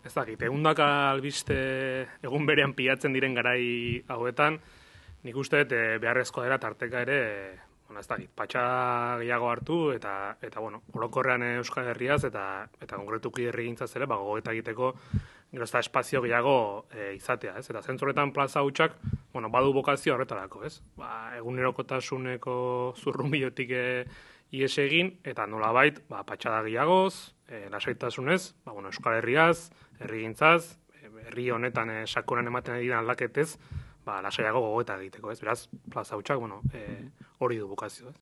ez dakit, egundaka albiste egun berean pilatzen diren garai hauetan, nik uste dut beharrezkoa dela tarteka ere, bueno, ez dakit, patxa gehiago hartu eta bueno, orokorrean Euskal Herriaz eta konkretuki herrigintzaz ere, gogoeta egiteko gero ez da espazio gehiago izatea, ez? Eta zentzorretan plaza hutsak, bueno, badu bokazio horretarako, ez? Egunerokotasuneko zurrunbilotik ihes egin, eta nolabait, patxada gehiagoz, lasaitasunez, Euskal Herriaz, herrigintzaz, herri honetan sakonan ematen diren aldaketez, lasaiago gogoeta egiteko, ez? Beraz, plaza hutsak, hori du bokazio, ez?